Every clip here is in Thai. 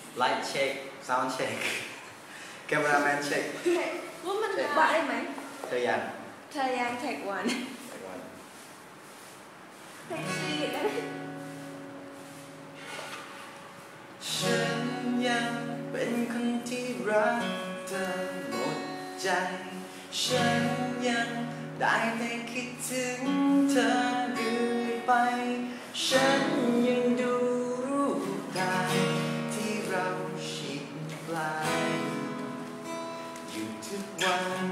ไลท์เช็คซาวด์เช็คแคมราแมนเช็คว่ามันบ้าได้ไหมเธอยังแท็กวันแท็กซี่แล้วฉันยังเป็นคนที่รักเธอหมดใจฉันยังได้แต่คิดถึงเธอเรื่อยไปฉันยังดูรูปถ่ายที่เราชิดไกลอยู่ทุกวัน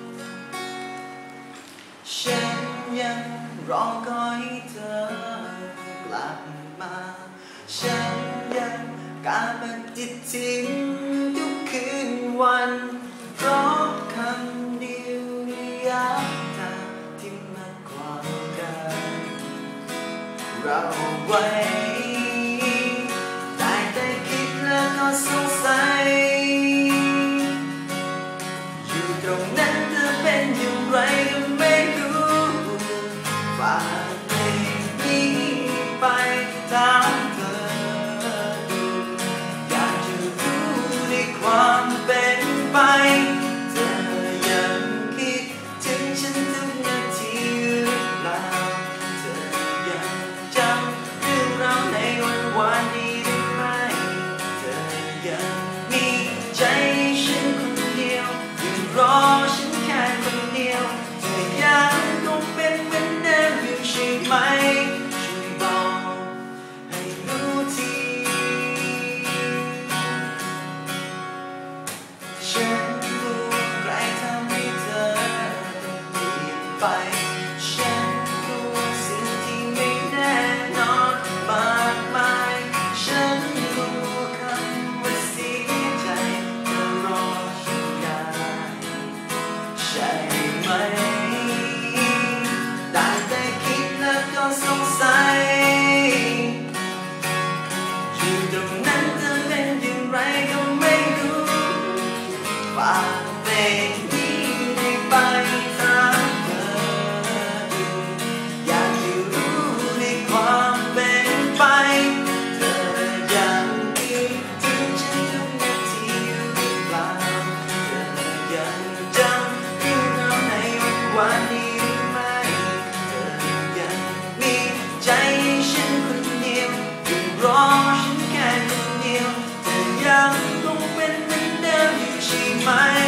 ฉันยังรอคอยเธอกลับมาฉันยังการปฏิทินทุกคืนวันเพราะคำเดียวในยามทางที่มันกว้างกันเราไว้ได้แต่คิดแล้วก็สงสัยอยู่ตรงนั้นเธอเป็นอย่างไรก็ไม่รู้ฝากเพลงนี้ไปตามเธออยากจะรู้ในความเป็นไปเธอยังคิดถึงฉันทุกนาทีหรือเปล่าเธอยังจำเรื่องราวในวันวานนี้ได้ไหมเธอยังมีใจให้ฉันคนเดียวยังรอฉันแค่คนเดียวเธอยังคงเป็นเหมือนเดิมอยู่ใช่ไหมช่วยบอกให้รู้ทีฉันรู้ใครทำให้เธอต้องเปลี่ยนไปฉันรู้สิ่งที่ไม่แน่นอนมากมายฉันรู้คำว่าเสียใจเธอรอฉันได้ใช่ไหมได้แต่คิดแล้วก็สงสัยอยู่ตรงนั้นเธอเป็นอย่างไรก็ไม่รู้ฝากเพลงนี้ได้ไปตามเธอดูอยากจะรู้ในความเป็นไปเธอยังคิดถึงฉันทุกนาทีหรือเปล่าเธอยังจำเรื่องราวในวันวานนี้หรือไม่เธอยังมีใจให้ฉันคนเดียวยังรอฉันแค่คนเดียวเธอยังคงเป็นเหมือนเดิมอยู่ใช่ไหม